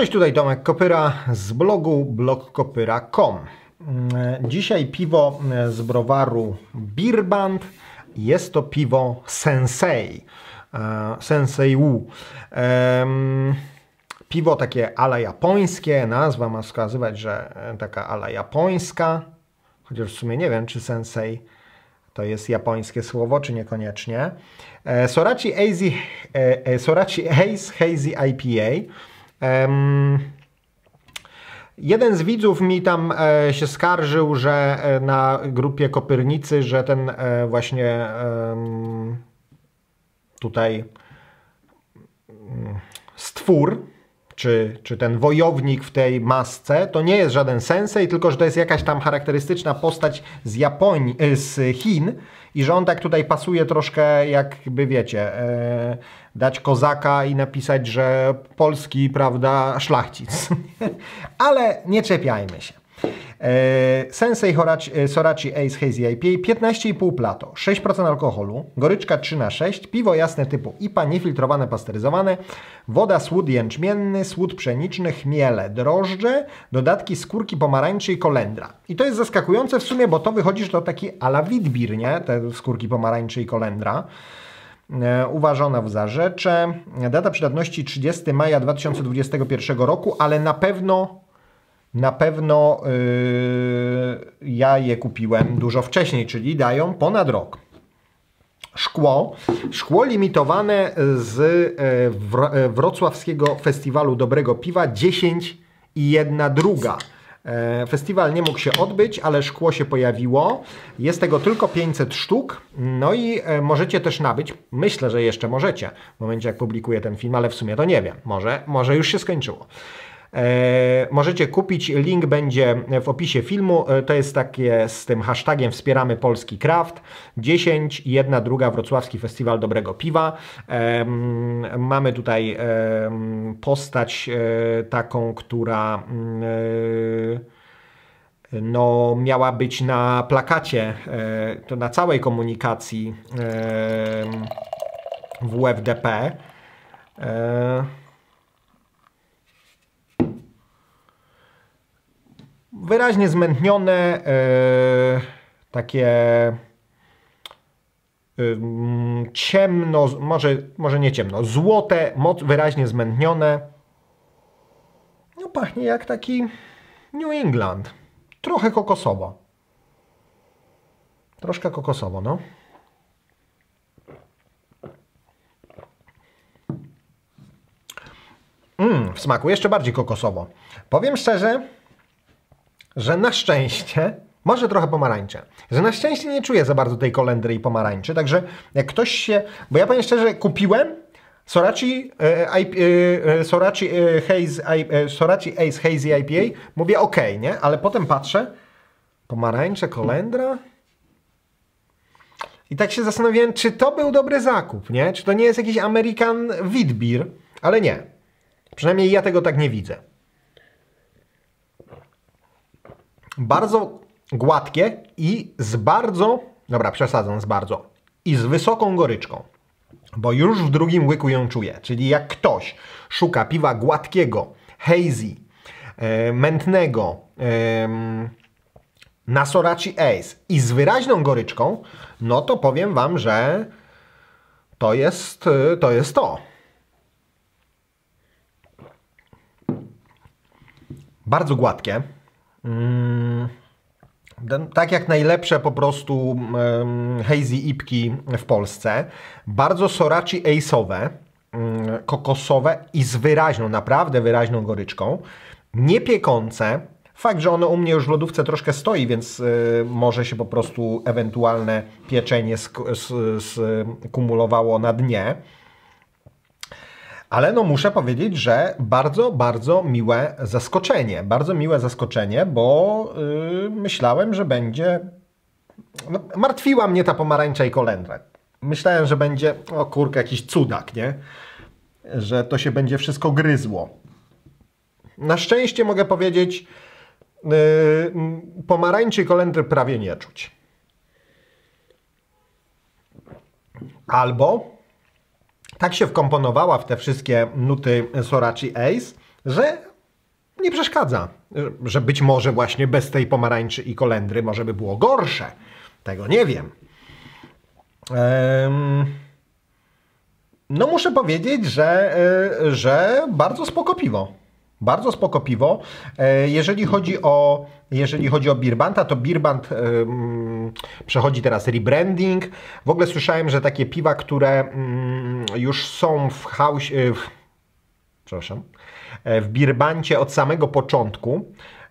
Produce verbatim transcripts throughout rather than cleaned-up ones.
Cześć, tutaj Tomek Kopyra z blogu blog kopyra kropka com. Dzisiaj piwo z browaru Beerband. Jest to piwo Sensei. Sensei Wu. Piwo takie ala japońskie. Nazwa ma wskazywać, że taka ala japońska. Chociaż w sumie nie wiem, czy Sensei to jest japońskie słowo, czy niekoniecznie. Sorachi Hazy, Sorachi Ace Hazy I P A. Um, jeden z widzów mi tam e, się skarżył, że e, na grupie Kopyrnicy, że ten e, właśnie e, tutaj e, stwór, czy, czy ten wojownik w tej masce, to nie jest żaden sensei, tylko że to jest jakaś tam charakterystyczna postać z Japonii, e, z Chin i że on tak tutaj pasuje troszkę, jakby wiecie, e, dać kozaka i napisać, że polski, prawda, szlachcic. Ale nie czepiajmy się. E, Sensei Horachi, Sorachi Ace Hazy I P A, piętnaście i pół plato, sześć procent alkoholu, goryczka trzy na sześć, piwo jasne typu I P A, niefiltrowane, pasteryzowane, woda, słód jęczmienny, słód pszeniczny, chmiele, drożdże, dodatki skórki pomarańczy i kolendra. I to jest zaskakujące w sumie, bo to wychodzi, że to taki a la Witbier, nie? Te skórki pomarańczy i kolendra. Uważona w Zarzecze. Data przydatności trzydziestego maja dwa tysiące dwudziestego pierwszego roku, ale na pewno na pewno yy, ja je kupiłem dużo wcześniej, czyli dają ponad rok. Szkło. Szkło limitowane z yy, wrocławskiego festiwalu dobrego piwa dziesięć i jedna druga. Festiwal nie mógł się odbyć, ale szkło się pojawiło. Jest tego tylko pięćset sztuk. No i możecie też nabyć. Myślę, że jeszcze możecie w momencie, jak publikuję ten film, ale w sumie to nie wiem. Może, może już się skończyło. E, możecie kupić, link będzie w opisie filmu, e, to jest takie z tym hashtagiem wspieramy polski craft, dziesięć i jedna druga Wrocławski Festiwal Dobrego Piwa. E, mamy tutaj e, postać e, taką, która e, no, miała być na plakacie, e, to na całej komunikacji e, W U F D P. E, Wyraźnie zmętnione, yy, takie yy, ciemno, może, może nie ciemno, złote, moc, wyraźnie zmętnione. No pachnie jak taki New England. Trochę kokosowo. Troszkę kokosowo, no. Mm, w smaku jeszcze bardziej kokosowo. Powiem szczerze, że na szczęście, może trochę pomarańcze, że na szczęście nie czuję za bardzo tej kolendry i pomarańczy, także jak ktoś się, bo ja powiem szczerze, kupiłem Sorachi, e, e, Sorachi, e, Haze, e, Sorachi Ace Hazy I P A, mówię ok, nie? Ale potem patrzę, pomarańcze, kolendra i tak się zastanawiałem, czy to był dobry zakup, nie? Czy to nie jest jakiś American Witbier, ale nie. Przynajmniej ja tego tak nie widzę. Bardzo gładkie i z bardzo, dobra, przesadzam z bardzo, i z wysoką goryczką, bo już w drugim łyku ją czuję. Czyli jak ktoś szuka piwa gładkiego, hazy, e, mętnego, e, na Sorachi Ace i z wyraźną goryczką, no to powiem wam, że to jest to. Jest to. Bardzo gładkie. Mm, tak jak najlepsze po prostu um, hazy ipki w Polsce. Bardzo Sorachi Ace'owe, um, kokosowe i z wyraźną, naprawdę wyraźną goryczką. Nie piekące. Fakt, że ono u mnie już w lodówce troszkę stoi, więc y, może się po prostu ewentualne pieczenie skumulowało na dnie. Ale no muszę powiedzieć, że bardzo, bardzo miłe zaskoczenie. Bardzo miłe zaskoczenie, bo yy, myślałem, że będzie... No, martwiła mnie ta pomarańcza i kolendra. Myślałem, że będzie, o kurka, jakiś cudak, nie? Że to się będzie wszystko gryzło. Na szczęście mogę powiedzieć, yy, pomarańczy i kolendry prawie nie czuć. Albo tak się wkomponowała w te wszystkie nuty Sorachi Ace, że nie przeszkadza, że być może właśnie bez tej pomarańczy i kolendry może by było gorsze. Tego nie wiem. Ehm... No muszę powiedzieć, że, że bardzo spoko piwo. Bardzo spoko piwo. Jeżeli chodzi o, jeżeli chodzi o Beerbanta, to Beerbant um, przechodzi teraz rebranding. W ogóle słyszałem, że takie piwa, które um, już są w house, w, przepraszam, w Beerbancie od samego początku,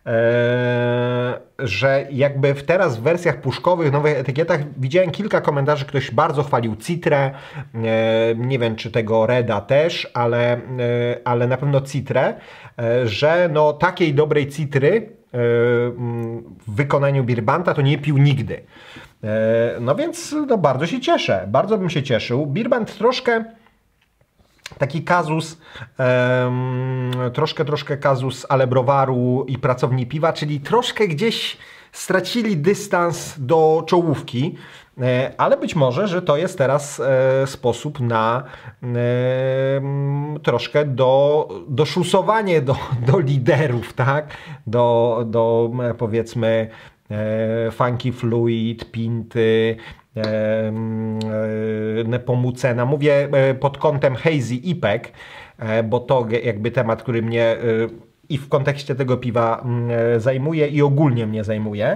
że jakby w teraz w wersjach puszkowych, nowych etykietach widziałem kilka komentarzy, ktoś bardzo chwalił Citrę, nie wiem czy tego Reda też, ale, ale na pewno Citrę, że no takiej dobrej Citry w wykonaniu Beerbanta to nie pił nigdy. No więc no bardzo się cieszę, bardzo bym się cieszył. Beerbant troszkę taki kazus, um, troszkę, troszkę kazus ale browaru i pracowni piwa, czyli troszkę gdzieś stracili dystans do czołówki, e, ale być może, że to jest teraz e, sposób na e, troszkę do, doszusowanie do, do liderów, tak? Do, do powiedzmy e, Funky Fluid, Pinty, Nepomucena. Mówię pod kątem Hazy I P E C, bo to jakby temat, który mnie i w kontekście tego piwa zajmuje i ogólnie mnie zajmuje.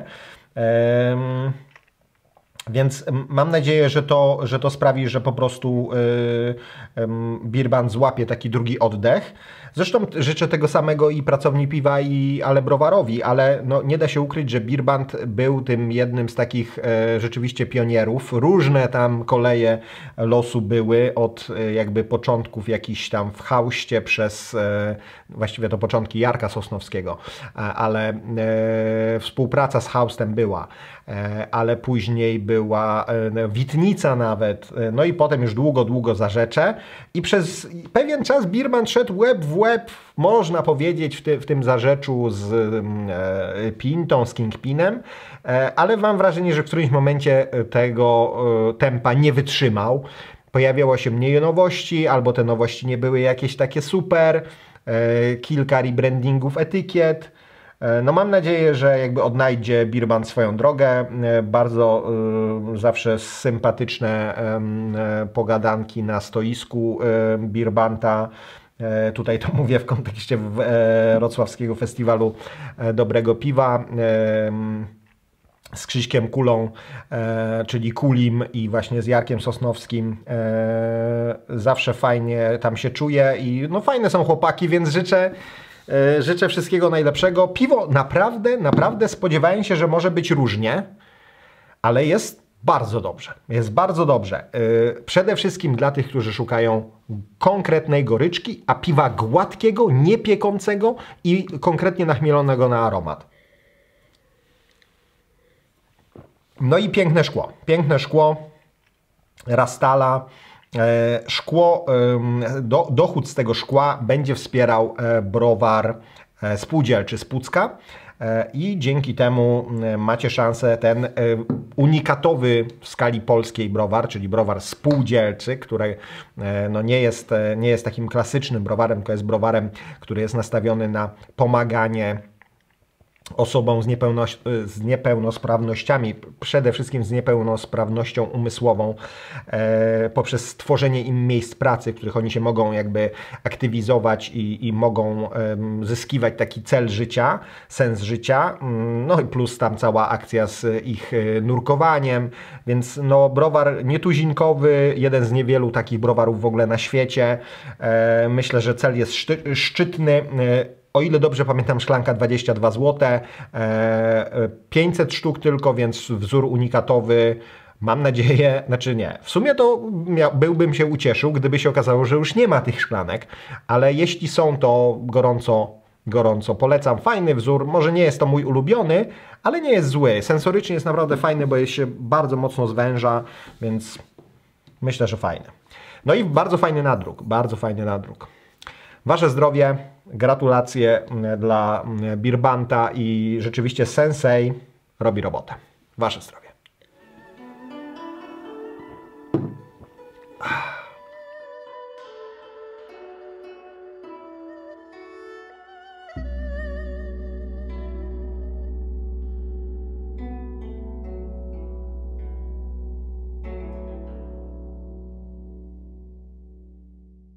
Więc mam nadzieję, że to, że to sprawi, że po prostu Beerbant złapie taki drugi oddech. Zresztą życzę tego samego i pracowni piwa, i ale browarowi, ale no, nie da się ukryć, że Beerbant był tym jednym z takich e, rzeczywiście pionierów. Różne tam koleje losu były od e, jakby początków jakichś tam w Hauście przez e, właściwie to początki Jarka Sosnowskiego, a, ale e, współpraca z Haustem była, e, ale później była e, Witnica nawet, e, no i potem już długo, długo Zarzecze i przez pewien czas Beerbant szedł łeb w łeb, można powiedzieć, w, ty, w tym Zarzeczu z e, Pintą, z Kingpinem, e, ale mam wrażenie, że w którymś momencie tego e, tempa nie wytrzymał. Pojawiało się mniej nowości, albo te nowości nie były jakieś takie super, e, kilka rebrandingów etykiet. E, no mam nadzieję, że jakby odnajdzie Beerbant swoją drogę. E, bardzo e, zawsze sympatyczne e, pogadanki na stoisku e, Beerbanta. Tutaj to mówię w kontekście wrocławskiego festiwalu dobrego piwa z Krzyśkiem Kulą, czyli Kulim i właśnie z Jarkiem Sosnowskim. Zawsze fajnie tam się czuję i no fajne są chłopaki, więc życzę, życzę wszystkiego najlepszego. Piwo naprawdę, naprawdę spodziewałem się, że może być różnie, ale jest bardzo dobrze. Jest bardzo dobrze. Przede wszystkim dla tych, którzy szukają konkretnej goryczki, a piwa gładkiego, niepiekącego i konkretnie nachmielonego na aromat. No i piękne szkło. Piękne szkło Rastala. Szkło, do, dochód z tego szkła będzie wspierał browar spółdzielczy z Pucka. I dzięki temu macie szansę ten unikatowy w skali polskiej browar, czyli browar spółdzielczy, który no nie jest, nie jest takim klasycznym browarem, tylko jest browarem, który jest nastawiony na pomaganie osobom z, niepełnoś z niepełnosprawnościami, przede wszystkim z niepełnosprawnością umysłową, e, poprzez stworzenie im miejsc pracy, w których oni się mogą jakby aktywizować i, i mogą e, zyskiwać taki cel życia, sens życia, no i plus tam cała akcja z ich nurkowaniem, więc no browar nietuzinkowy, jeden z niewielu takich browarów w ogóle na świecie. E, myślę, że cel jest szty szczytny. E, O ile dobrze pamiętam, szklanka dwadzieścia dwa złote, pięćset sztuk tylko, więc wzór unikatowy. Mam nadzieję, znaczy nie, w sumie to byłbym się ucieszył, gdyby się okazało, że już nie ma tych szklanek, ale jeśli są, to gorąco, gorąco polecam. Fajny wzór, może nie jest to mój ulubiony, ale nie jest zły. Sensorycznie jest naprawdę fajny, bo jest się bardzo mocno zwęża, więc myślę, że fajny. No i bardzo fajny nadruk, bardzo fajny nadruk. Wasze zdrowie, gratulacje dla Beerbanta i rzeczywiście Sensei robi robotę. Wasze zdrowie.